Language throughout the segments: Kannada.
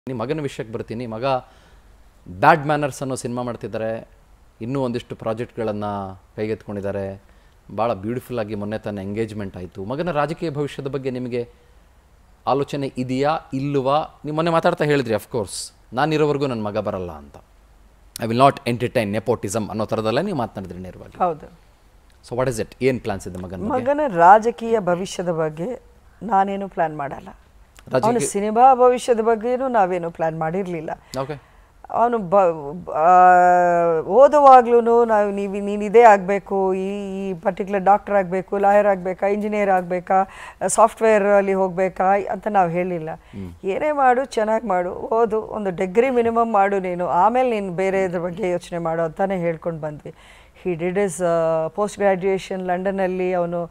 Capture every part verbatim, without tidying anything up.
ನಿಮ್ಮ ಮಗನ ವಿಷಯಕ್ಕೆ ಬರ್ತೀನಿ. ಮಗ ಬ್ಯಾಡ್ ಮ್ಯಾನರ್ಸ್ ಅನ್ನೋ ಸಿನಿಮಾ ಮಾಡ್ತಿದ್ದಾರೆ. ಇನ್ನೂ ಒಂದಿಷ್ಟು ಪ್ರಾಜೆಕ್ಟ್ಗಳನ್ನು ಕೈಗೆತ್ಕೊಂಡಿದ್ದಾರೆ. ಭಾಳ ಬ್ಯೂಟಿಫುಲ್ಲಾಗಿ ಮೊನ್ನೆ ತಾನೇ ಎಂಗೇಜ್ಮೆಂಟ್ ಆಯಿತು. ಮಗನ ರಾಜಕೀಯ ಭವಿಷ್ಯದ ಬಗ್ಗೆ ನಿಮಗೆ ಆಲೋಚನೆ ಇದೆಯಾ ಇಲ್ಲವಾ? ನೀವು ಮೊನ್ನೆ ಮಾತಾಡ್ತಾ ಹೇಳಿದ್ರಿ, ಅಫ್ಕೋರ್ಸ್ ನಾನಿರೋವರೆಗೂ ನನ್ನ ಮಗ ಬರಲ್ಲ ಅಂತ. I will not entertain nepotism ಅನ್ನೋ ಥರದಲ್ಲೇ ನೀವು ಮಾತನಾಡಿದ್ರಿ ನೇರವಾಗಿ. ಹೌದು. So what is it? ಏನು ಪ್ಲಾನ್ಸ್ ಇದೆ ಮಗನ ಮಗನ ರಾಜಕೀಯ ಭವಿಷ್ಯದ ಬಗ್ಗೆ ನಾನೇನು ಪ್ಲಾನ್ ಮಾಡಲ್ಲ. ಅವನ ಸಿನಿಮಾ ಭವಿಷ್ಯದ ಬಗ್ಗೆನೂ ನಾವೇನು ಪ್ಲಾನ್ ಮಾಡಿರಲಿಲ್ಲ. ಓಕೆ. ಅವನು ಬ ಓದುವಾಗ್ಲೂ ನಾವು ನೀವು ನೀನು ಇದೇ ಆಗಬೇಕು, ಈ ಈ ಪರ್ಟಿಕ್ಯುಲರ್ ಡಾಕ್ಟರ್ ಆಗಬೇಕು, ಲಾಯರ್ ಆಗಬೇಕಾ, ಇಂಜಿನಿಯರ್ ಆಗಬೇಕಾ, ಸಾಫ್ಟ್ವೇರಲ್ಲಿ ಹೋಗಬೇಕಾ ಅಂತ ನಾವು ಹೇಳಿಲ್ಲ. ಏನೇ ಮಾಡು, ಚೆನ್ನಾಗಿ ಮಾಡು, ಓದು, ಒಂದು ಡಿಗ್ರಿ ಮಿನಿಮಮ್ ಮಾಡು ನೀನು, ಆಮೇಲೆ ನೀನು ಬೇರೆ ಇದ್ರ ಬಗ್ಗೆ ಯೋಚನೆ ಮಾಡು ಅಂತಾನೆ ಹೇಳ್ಕೊಂಡು ಬಂದ್ವಿ. He did his post graduation ಲಂಡನ್ನಲ್ಲಿ. ಅವನು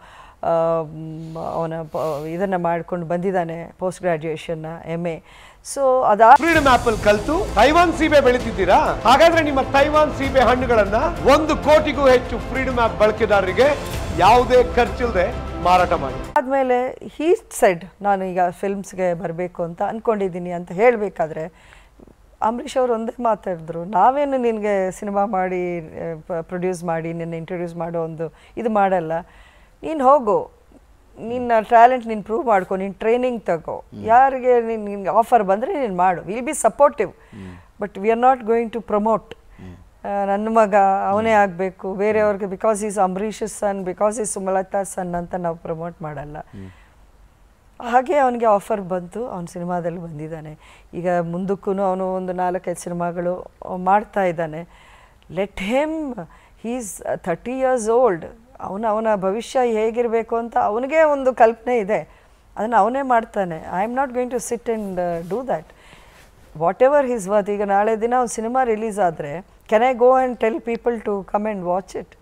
ಅವನ ಇದನ್ನು ಮಾಡ್ಕೊಂಡು ಬಂದಿದ್ದಾನೆ, ಪೋಸ್ಟ್ ಗ್ರ್ಯಾಜುಯೇಷನ್ನ ಎಮ್ ಎ. ಸೊ ಅದಾ ಫ್ರೀಡಮ್ ಆಪಲ್ ಕಲ್ತು ತೈವಾನ್ ಸೀಬೆ ಬೆಳೀತಿದ್ದೀರಾ? ಹಾಗಾದ್ರೆ ನಿಮ್ಮ ತೈವಾನ್ ಸೀಬೆ ಹಣ್ಣುಗಳನ್ನ ಒಂದು ಕೋಟಿಗೂ ಹೆಚ್ಚು ಫ್ರೀಡಮ್ ಆಪ್ ಬಳಕೆದಾರರಿಗೆ ಯಾವುದೇ ಖರ್ಚಿಲ್ಲದೆ ಮಾರಾಟ ಮಾಡಿ. ಆದ್ಮೇಲೆ ಹೀ ಸೆಡ್ ನಾನು ಈಗ ಫಿಲ್ಮ್ಸ್ಗೆ ಬರಬೇಕು ಅಂತ ಅಂದ್ಕೊಂಡಿದ್ದೀನಿ ಅಂತ ಹೇಳಬೇಕಾದ್ರೆ ಅಂಬರೀಷ್ ಅವರು ಒಂದೇ ಮಾತಾಡಿದ್ರು, ನಾವೇನು ನಿನಗೆ ಸಿನಿಮಾ ಮಾಡಿ ಪ್ರೊಡ್ಯೂಸ್ ಮಾಡಿ ನಿನ್ನ ಇಂಟ್ರೊಡ್ಯೂಸ್ ಮಾಡೋ ಒಂದು ಇದು ಮಾಡಲ್ಲ, ನೀನು ಹೋಗು, ನಿನ್ನ ಟ್ಯಾಲೆಂಟ್ ನೀನು ಪ್ರೂವ್ ಮಾಡ್ಕೊ, ನೀನು ಟ್ರೈನಿಂಗ್ ತಗೋ, ಯಾರಿಗೆ ನೀನು ನಿನ್ಗೆ ಆಫರ್ ಬಂದರೆ ನೀನು ಮಾಡು, will be supportive, but we are not going to promote ನನ್ನ ಮಗ ಅವನೇ ಆಗಬೇಕು ಬೇರೆಯವ್ರಿಗೆ because is Ambareesh son, because is Sumalatha son ಅಂತ ನಾವು ಪ್ರಮೋಟ್ ಮಾಡಲ್ಲ. ಹಾಗೆ ಅವನಿಗೆ ಆಫರ್ ಬಂತು, ಅವನ ಸಿನಿಮಾದಲ್ಲಿ ಬಂದಿದ್ದಾನೆ. ಈಗ ಮುಂದಕ್ಕೂ ಅವನು ಒಂದು ನಾಲ್ಕೈದು ಸಿನಿಮಾಗಳು ಮಾಡ್ತಾ ಇದ್ದಾನೆ. Let him, he's thirty years old. ಅವನ ಅವನ ಭವಿಷ್ಯ ಹೇಗಿರಬೇಕು ಅಂತ ಅವನಿಗೆ ಒಂದು ಕಲ್ಪನೆ ಇದೆ, ಅದನ್ನು ಅವನೇ ಮಾಡ್ತಾನೆ. I am not going to sit and do that. Whatever his worth. ಈಗ ನಾಳೆ ದಿನ ಒಂದು ಸಿನಿಮಾ ರಿಲೀಸ್ ಆದರೆ can I go and tell people to come and watch it?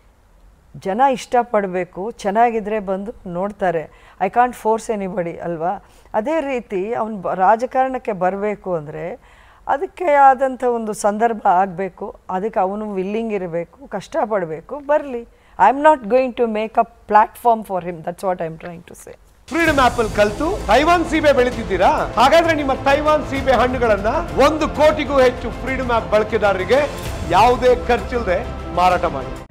ಜನ ಇಷ್ಟಪಡಬೇಕು, ಚೆನ್ನಾಗಿದ್ದರೆ ಬಂದು ನೋಡ್ತಾರೆ. ಐ ಕಾಂಟ್ ಫೋರ್ಸ್ ಎನಿಬಡಿ ಅಲ್ವಾ? ಅದೇ ರೀತಿ ಅವನು ರಾಜಕಾರಣಕ್ಕೆ ಬರಬೇಕು ಅಂದರೆ ಅದಕ್ಕೆ ಆದಂಥ ಒಂದು ಸಂದರ್ಭ ಆಗಬೇಕು, ಅದಕ್ಕೆ ಅವನು ವಿಲ್ಲಿಂಗ್ ಇರಬೇಕು, ಕಷ್ಟಪಡಬೇಕು, ಬರಲಿ. I am not going to make a platform for him. That's what I am trying to say. Freedom ಆಪಲ್ ಕಲ್ತು ತೈವಾನ್ ಸೀಬೆ ಬೆಳೀತಿದ್ದೀರಾ? ಹಾಗಾದ್ರೆ ನಿಮ್ಮ ತೈವಾನ್ ಸೀಬೆ ಹಣ್ಣುಗಳನ್ನ ಒಂದು ಕೋಟಿಗೂ ಹೆಚ್ಚು ಫ್ರೀಡಮ್ ಆಪ್ ಬಳಕೆದಾರರಿಗೆ ಯಾವುದೇ ಖರ್ಚಿಲ್ಲದೆ ಮಾರಾಟ ಮಾಡಿ.